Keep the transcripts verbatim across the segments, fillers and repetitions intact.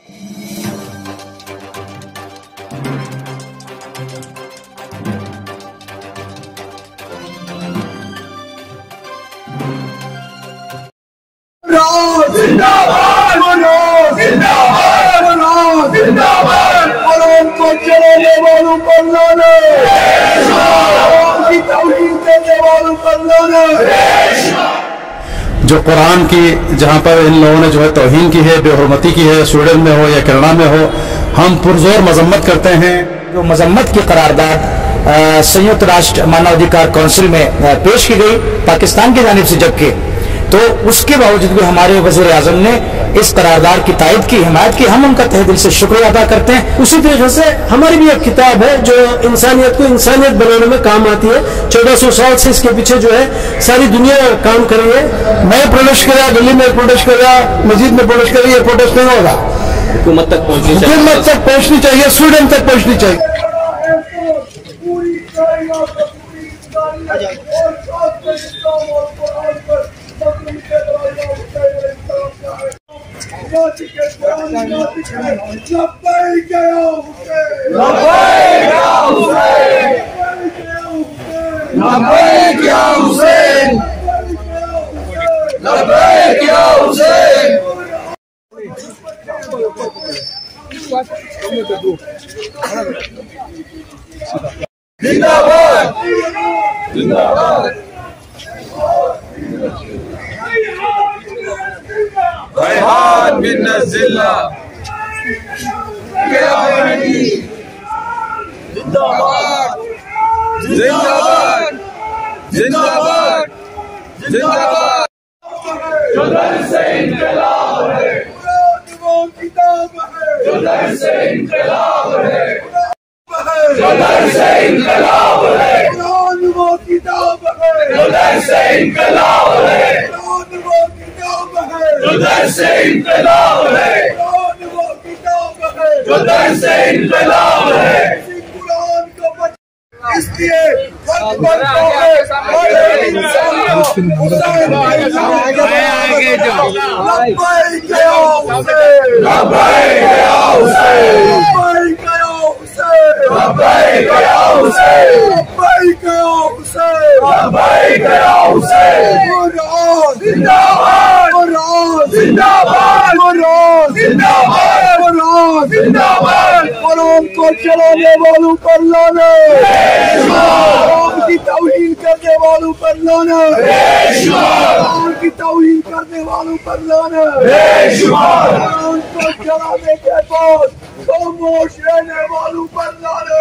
जिंदाबाद जिंदाबाद जिंदाबाद कौम को चलाने वालों पर लाना, कौम की तौहीन करने वालों पर लाना। जो कुरान की जहाँ पर इन लोगों ने जो है तौहीन की है, बेहुरमती की है, स्वीडन में हो या कनाडा में हो, हम पुरजोर मजम्मत करते हैं। जो मजम्मत की करारदाद संयुक्त राष्ट्र मानवाधिकार काउंसिल में पेश की गई पाकिस्तान की जानिब से, जबकि तो उसके बावजूद भी हमारे वज़ीर आज़म ने इस करारदाद की तायद की, हिमायत की। हम उनका तहे दिल से शुक्रिया अदा करते हैं। उसी तरीके से हमारी भी एक किताब है जो इंसानियत को इंसानियत बनाने में काम आती है। चौदह सौ साल से इसके पीछे जो है सारी दुनिया काम कर रही है। मैं प्रोटेस्ट कर रहा, दिल्ली में प्रोटेस्ट कर रहा, मस्जिद में प्रोटेस्ट कर रही है, प्रोटेस्ट नहीं होगा। हुकूमत तक पहुंचनी चाहिए, हुकूमत तक पहुंचनी चाहिए, स्वीडन तक पहुंचनी चाहिए। जिंदाबाद जिंदाबाद रैहान बिन जिल्ला जिंदाबाद जिंदाबाद जिंदाबाद जिंदाबाद। जो दर से इनकलाब है, वो किताब है, जो दर से इनकलाब है, जो दर से इनकलाब है, वो किताब है, जो दर से इनकलाब है, वो किताब है, जो दर से इनकलाब है, वो किताब है, जो दर से इनकलाब है। कुरान को इसलिए आगे जाओ, लब्बैक या हुसैन, लब्बैक या हुसैन, लब्बैक या हुसैन, लब्बैक या हुसैन, लब्बैक या हुसैन, लब्बैक या हुसैन। कुरान जिंदाबाद, कुरान जिंदाबाद, कुरान जिंदाबाद, कुरान जिंदाबाद। कुरान को चलाने वालों पर लाना, कौम की तौहीन करने वालों पर लाना, कौम की तौहीन करने वालों पर लाना। कुरान को चलाने के बाद खामोश रहने वालों पर लाना।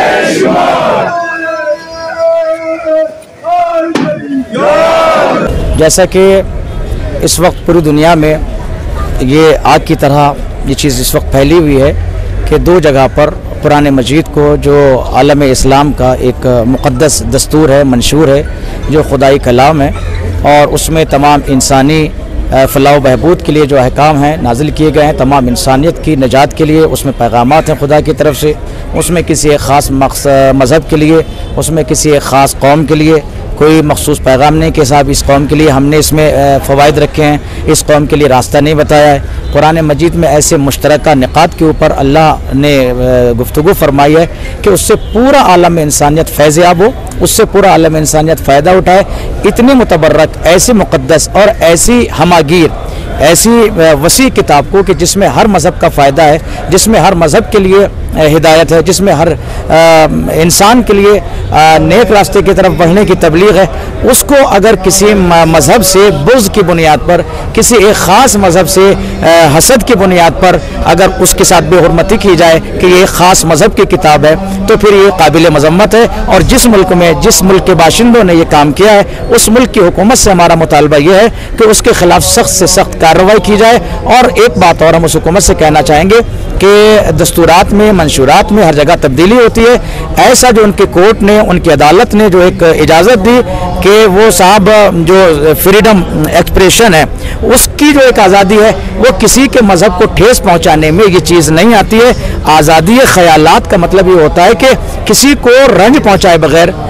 जैसा कि इस वक्त पूरी दुनिया में ये आग की तरह ये चीज़ इस वक्त फैली हुई है कि दो जगह पर कुरान मजीद को, जो आलम इस्लाम का एक मुक़द्दस दस्तूर है, मंशूर है, जो खुदाई कलाम है, और उसमें तमाम इंसानी फ़लाह बहबूद के लिए जो अहकाम हैं नाजिल किए गए हैं, तमाम इंसानियत की निजात के लिए उसमें पैगामात हैं खुदा की तरफ से। उसमें किसी एक ख़ास मज़हब के लिए, उसमें किसी एक ख़ास कौम के लिए कोई मखसूस पैगाम नहीं कि साहब इस कौम के लिए हमने इसमें फ़वाइद रखे हैं, इस कौम के लिए रास्ता नहीं बताया है। कुरान मजीद में ऐसे मुश्तरका निकात के ऊपर अल्लाह ने गुफ्तगू फरमाई है कि उससे पूरा आलम इंसानियत फैज़ याब हो, उससे पूरा आलम इंसानियत फ़ायदा उठाए। इतनी मुतबर्रक, ऐसी मुक़द्दस और ऐसी हमागीर, ऐसी वसी किताब को कि जिसमें हर मज़हब का फ़ायदा है, जिसमें हर मज़हब के लिए हिदायत है, जिसमें हर इंसान के लिए नेक रास्ते की तरफ बढ़ने की तबलीग है, उसको अगर किसी मज़हब से बुग़्ज़ की बुनियाद पर, किसी एक ख़ास मज़हब से हसद की बुनियाद पर अगर उसके साथ बेहुरमती की जाए कि ये एक ख़ास मज़हब की किताब है, तो फिर ये काबिल मज़म्मत है। और जिस मुल्क में, जिस मुल्क के बाशिंदों ने ये काम किया है, उस मुल्क की हुकूमत से हमारा मुतालबा ये है कि उसके ख़िलाफ़ सख्त से सख्त कार्रवाई की जाए। और एक बात और हम उस हुकूमत से कहना चाहेंगे कि दस्तूरात में, मंशूरात में हर जगह तब्दीली होती है। ऐसा जो उनके कोर्ट ने, उनकी अदालत ने जो एक इजाज़त दी कि वो साहब जो फ्रीडम एक्सप्रेशन है, उसकी जो एक आज़ादी है, वो किसी के मज़हब को ठेस पहुँचाने में ये चीज़ नहीं आती है। आज़ादी ख़यालात का मतलब ये होता है कि किसी को रंज पहुँचाए बगैर,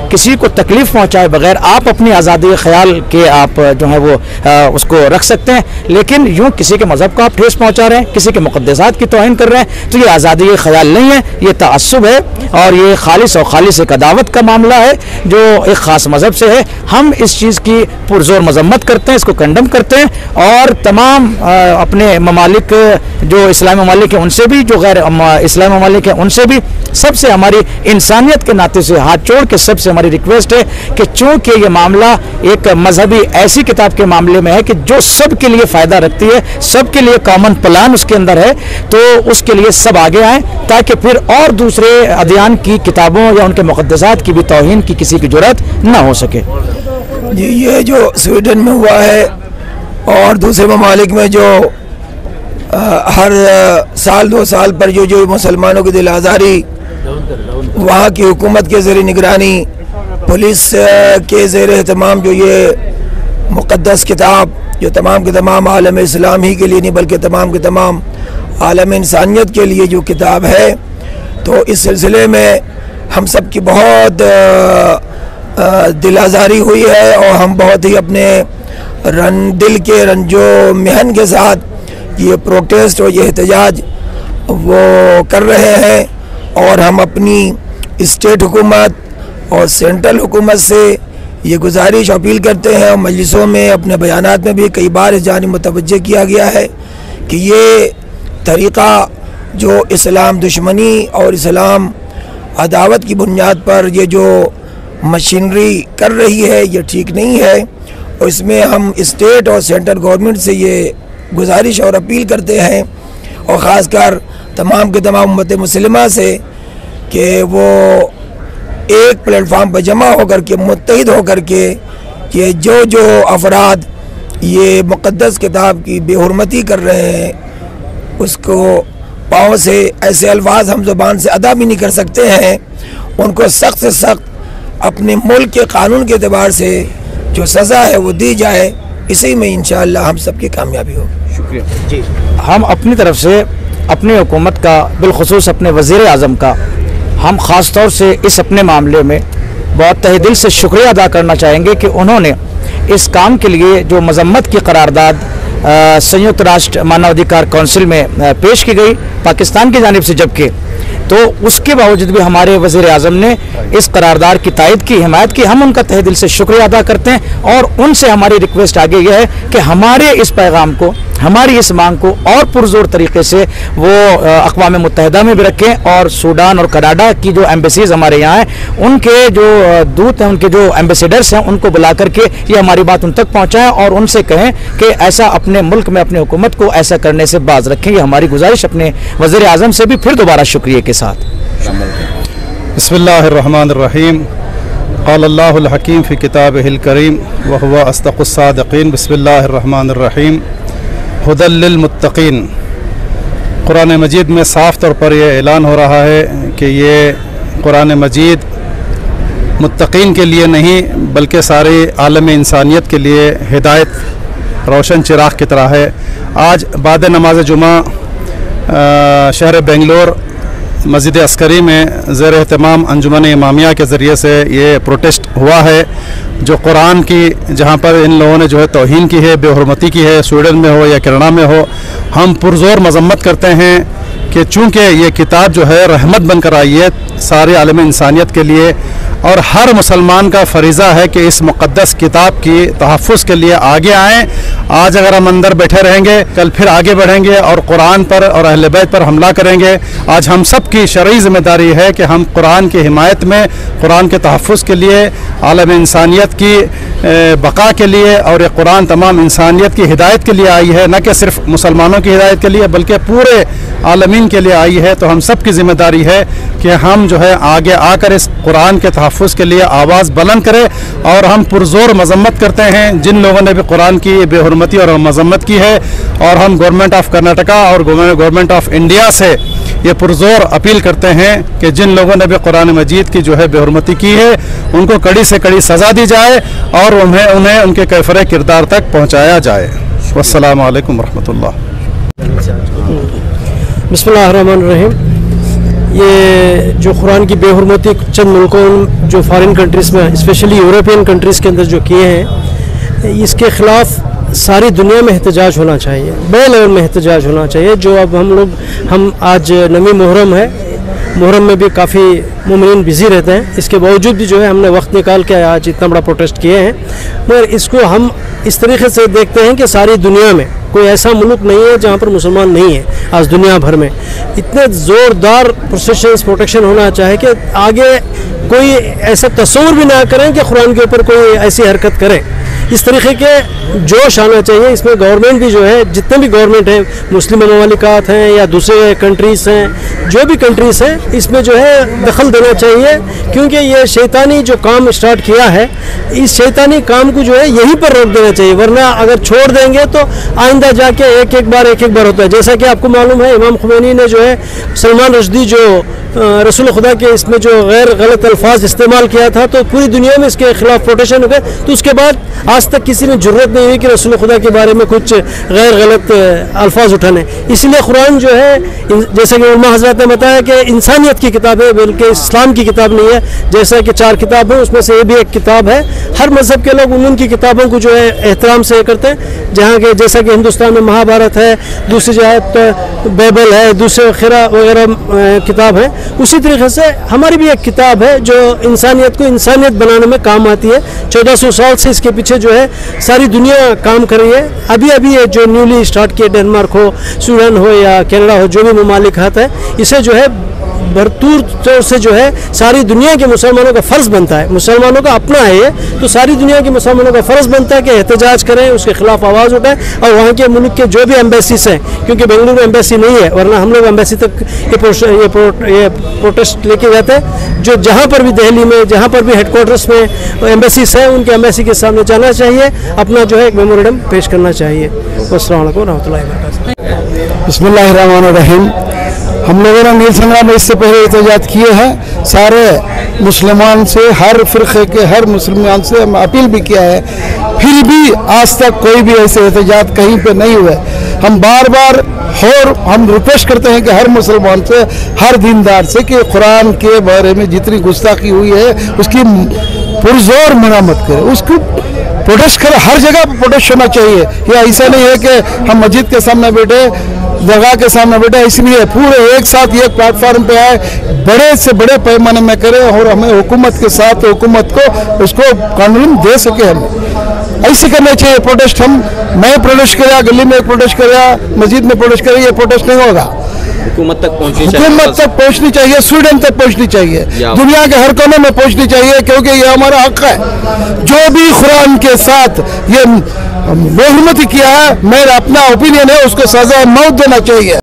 किसी को तकलीफ पहुंचाए बगैर आप अपनी आज़ादी ख्याल के आप जो है वो आ, उसको रख सकते हैं, लेकिन यूँ किसी के मज़हब को आप ठेस पहुंचा रहे हैं, किसी के मुक़द्दसात की तौहीन कर रहे हैं, तो ये आज़ादी ख्याल नहीं है, ये तअस्सुब है और ये खालिस और खालिस एक अदावत का मामला है जो एक ख़ास मज़हब से है। हम इस चीज़ की पुरजोर मजम्मत करते हैं, इसको कंडम करते हैं और तमाम आ, अपने ममालिक जो इस्लामी ममालिक हैं उनसे भी, जो गैर इस्लामी ममालिक हैं उनसे भी, सबसे हमारी इंसानियत के नाते से हाथ जोड़ के सबसे हमारी रिक्वेस्ट है कि चूँकि ये मामला एक मजहबी ऐसी किताब के मामले में है कि जो सब के लिए फ़ायदा रखती है, सब के लिए कॉमन प्लान उसके अंदर है, तो उसके लिए सब आगे आएँ ताकि फिर और दूसरे अदयान की किताबों या उनके मुक़द्दसात की भी तौहीन की किसी की जुर्रत न हो सके। जी, ये जो स्वीडन में हुआ है और दूसरे ममालिक में जो आ, हर आ, साल दो साल पर जो जो मुसलमानों की दिल आज़ारी वहाँ की हुकूमत के ज़ेर निगरानी, पुलिस के ज़ेर एहतमाम जो ये मुक़द्दस किताब जो तमाम के तमाम आलम इस्लाम ही के लिए नहीं बल्कि तमाम के तमाम आलम इंसानियत के लिए जो किताब है, तो इस सिलसिले में हम सब की बहुत दिल आज़ारी हुई है और हम बहुत ही अपने रन दिल के रंजो महन के साथ ये प्रोटेस्ट और ये एहतजाज वो कर रहे हैं। और हम अपनी स्टेट हुकूमत और सेंट्रल हुकूमत से ये गुजारिश अपील करते हैं और मजलिसों में अपने बयानात में भी कई बार इस जानिब मुतवज्जे किया गया है कि ये तरीक़ा जो इस्लाम दुश्मनी और इस्लाम अदावत की बुनियाद पर ये जो मशीनरी कर रही है ये ठीक नहीं है। और इसमें हम स्टेट और सेंट्रल गवर्नमेंट से ये गुजारिश और अपील करते हैं और ख़ासकर तमाम के तमाम उम्मत मुस्लिमा से कि वो एक प्लेटफार्म पर जमा होकर के मुत्तहिद होकर के कि जो जो अफराद ये मुक़द्दस किताब की बेहुरमती कर रहे हैं उसको पाँव से ऐसे अल्फाज हम ज़ुबान से अदा भी नहीं कर सकते हैं, उनको सख्त से सख्त अपने मुल्क के कानून के एतबार से जो सज़ा है वो दी जाए। इसी में इंशाअल्लाह हम सबकी कामयाबी होगी। शुक्रिया जी। हम अपनी तरफ से अपनी हुकूमत का, बिलखुसूस अपने वज़ीर आज़म का, हम ख़ास तौर से इस अपने मामले में बहुत तहे दिल से शुक्रिया अदा करना चाहेंगे कि उन्होंने इस काम के लिए जो मजम्मत की करारदाद संयुक्त राष्ट्र मानवाधिकार काउंसिल में आ, पेश की गई पाकिस्तान की जानिब से, जबकि तो उसके बावजूद भी हमारे वज़ीर आज़म ने इस करारदाद की तायद की, हिमायत की। हम उनका तहे दिल से शुक्रिया अदा करते हैं और उनसे हमारी रिक्वेस्ट आगे यह है कि हमारे इस पैगाम को, हमारी इस मांग को और पुरजोर तरीके से वो अक़वाम मुत्तहिदा में भी रखें और सूडान और कनाडा की जो एम्बेसीज़ हमारे यहाँ हैं उनके जो दूत हैं, उनके जो एम्बेसडर्स हैं, उनको बुला करके ये हमारी बात उन तक पहुँचाएँ और उनसे कहें कि ऐसा अपने मुल्क में अपनी हुकूमत को ऐसा करने से बाज रखें। ये हमारी गुजारिश अपने वज़ीर आज़म से भी फिर दोबारा शुक्रिया के साथ। बिस्मिल्लाहिर्रहमानिर्रहीम। क़ाल अल्लाहुल हकीम फ़ी किताबिहिल करीम व हुवा अस्दक़ुस सादिक़ीन। बिस्मिल्लाहिर्रहमानिर्रहीम। हुदल लिल मुत्तक़ीन। कुरान मजीद में साफ़ तौर पर यह ऐलान हो रहा है कि ये कुरान मजीद मुत्तक़ीन के लिए नहीं बल्कि सारे आलम इंसानियत के लिए हिदायत रोशन चिराग की तरह है। आज बाद नमाज जुमा शहर बेंगलोर मस्जिद अस्करी में ज़ेर एहतमाम अंजुमन इमामिया के ज़रिए से ये प्रोटेस्ट हुआ है, जो कुरान की जहाँ पर इन लोगों ने जो है तौहीन की है, बेहुरमती की है, स्वीडन में हो या कनाडा में हो। हम पुरजोर मजम्मत करते हैं कि चूँकि ये किताब जो है रहमत बनकर आई है सारे आलम इंसानियत के लिए और हर मुसलमान का फरीज़ा है कि इस मुक़द्दस किताब की तहफ़्फ़ुज़ के लिए आगे आएँ। आज अगर हम अंदर बैठे रहेंगे कल फिर आगे बढ़ेंगे और कुरान पर और अहले बैत पर हमला करेंगे। आज हम सब की शरई ज़िम्मेदारी है कि हम कुरान की हिमायत में, कुरान के तहफ़्फ़ुज़ के लिए, आलम इंसानियत की बका के लिए, और ये कुरान तमाम इंसानियत की हिदायत के लिए आई है, न कि सिर्फ मुसलमानों की हिदायत के लिए बल्कि पूरे आलमीन के लिए आई है। तो हम सब की ज़िम्मेदारी है कि हम जो है आगे आकर इस कुरान के तहफ़्फ़ुज़ के लिए आवाज़ बुलंद करें। और हम पुरज़ोर मजम्मत करते हैं जिन लोगों ने भी कुरान की बेहुरमती और मजम्मत की है, और हम गवर्नमेंट ऑफ कर्नाटका और गवर्नमेंट ऑफ इंडिया से ये पुरज़ोर अपील करते हैं कि जिन लोगों ने भी कुरान मजीद की जो है बेहुरमती की है उनको कड़ी से कड़ी सज़ा दी जाए और उन्हें उन्हें उनके कैफ़रे किरदार तक पहुँचाया जाए। वस्सलामु अलैकुम रहमतुल्लाह। बिस्मिल्लाहिर्रहमानिर्रहीम। ये जो कुरान की बेहुरमती चंद मुल्कों जो फॉरेन कंट्रीज़ में स्पेशली यूरोपियन कंट्रीज़ के अंदर जो किए हैं, इसके ख़िलाफ़ सारी दुनिया में एहतजाज होना चाहिए, बड़े लेवल में एहतजाज होना चाहिए। जो अब हम लोग हम आज नवी मुहर्रम है, मुहर्रम में भी काफ़ी मोमिन बिज़ी रहते हैं, इसके बावजूद भी जो है हमने वक्त निकाल के आज इतना बड़ा प्रोटेस्ट किए हैं। मगर इसको हम इस तरीके से देखते हैं कि सारी दुनिया में कोई ऐसा मुल्क नहीं है जहाँ पर मुसलमान नहीं है। आज दुनिया भर में इतने ज़ोरदार प्रोसेशंस प्रोटेक्शन होना चाहिए कि आगे कोई ऐसा तस्वीर भी ना करें कि कुरान के ऊपर कोई ऐसी हरकत करे। इस तरीके के जोश आना चाहिए। इसमें गवर्नमेंट भी जो है, जितने भी गवर्नमेंट हैं, मुस्लिम ममालिकात हैं या दूसरे कंट्रीज़ हैं, जो भी कंट्रीज़ हैं, इसमें जो है दखल देना चाहिए, क्योंकि ये शैतानी जो काम स्टार्ट किया है, इस शैतानी काम को जो है यहीं पर रोक देना चाहिए। वरना अगर छोड़ देंगे तो आइंदा जाके एक एक बार एक एक बार होता है। जैसा कि आपको मालूम है, इमाम खुमैनी ने जो है सलमान रश्दी जो रसूल खुदा के इसमें जो गैर गलत अल्फाज इस्तेमाल किया था, तो पूरी दुनिया में इसके खिलाफ प्रोटेक्शन हो गए। तो उसके बाद आज तक किसी ने जरूरत नहीं हुई कि रसूल खुदा के बारे में कुछ गैर गलत अल्फाज उठाने। इसलिए कुरान जो है, जैसे कि उलमा हज़रात ने बताया कि इंसानियत की किताब है, बल्कि इस्लाम की किताब नहीं है। जैसा कि चार किताब है, उसमें से ये भी एक किताब है। हर मज़हब के लोग उन उनकी किताबों को जो है एहतराम से करते हैं। जहाँ के जैसा कि हिंदुस्तान में महाभारत है, दूसरी जगह बाइबल है, दूसरे वगैरह वगैरह किताब है, उसी तरीके से हमारी भी एक किताब है जो इंसानियत को इंसानियत बनाने में काम आती है। चौदह सौ साल से इसके पीछे जो है सारी दुनिया काम कर रही है। अभी अभी ये जो न्यूली स्टार्ट किए, डेनमार्क हो, स्वीडन हो या कनाडा हो, जो भी ममालिक हाथ है, इसे जो है भरपूर तौर से जो है सारी दुनिया के मुसलमानों का फ़र्ज़ बनता है। मुसलमानों का अपना है ये, तो सारी दुनिया के मुसलमानों का फ़र्ज़ बनता है कि एहतजाज करें, उसके ख़िलाफ़ आवाज़ उठाएं। और वहाँ के मुल्क के जो भी एम्बेसीज हैं, क्योंकि बेंगलुरु एम्बेसी नहीं है, वरना हम लोग एम्बेसी तक ये ये, प्रो, ये प्रोटेस्ट लेके जाते हैं। जो जहाँ पर भी दिल्ली में, जहाँ पर भी हेडकोार्टर्स में एम्बेसीज हैं, उनके एम्बेसी के सामने जाना चाहिए, अपना जो है एक मेमोरेंडम पेश करना चाहिए। अस्सलाम वालेकुम रहमतुल्लाहि व बरकातहू। बिस्मिल्लाहिर्रहमानिर्रहीम। हम लोगों ने नील संग्राम में इससे पहले एहतजाज किए हैं। सारे मुसलमान से, हर फ़िरक़े के हर मुसलमान से हम अपील भी किया है, फिर भी आज तक कोई भी ऐसे एहतजाज कहीं पे नहीं हुए। हम बार बार और हम रिक्वेस्ट करते हैं कि हर मुसलमान से, हर दीनदार से, कि कुरान के बारे में जितनी गुस्ताखी हुई है उसकी पुरजोर मरामत करें, उसको प्रोटेस्ट करें। हर जगह पर प्रोटेस्ट होना चाहिए। या ऐसा नहीं है कि हम मस्जिद के सामने बैठे, दरगाह के सामने बैठे, इसलिए पूरे एक साथ एक प्लेटफार्म पे आए, बड़े से बड़े पैमाने में करें और हमें हुकूमत के साथ हुकूमत को उसको कानून दे सके। हम ऐसे करना चाहिए प्रोटेस्ट। हम मैं प्रोटेस्ट कराया, गली में प्रोटेस्ट कराया, मस्जिद में प्रोटेस्ट कराया, ये प्रोटेस्ट नहीं होगा। हुकूमत तक पहुंचनी चाहिए, हुकूमत तक पहुंचनी चाहिए, स्वीडन तक पहुंचनी चाहिए, दुनिया के हर कोने में पहुंचनी चाहिए, क्योंकि ये हमारा हक है। जो भी कुरान के साथ ये बेहुरमती किया है, मेरा अपना ओपिनियन है, उसको सजा मौत देना चाहिए।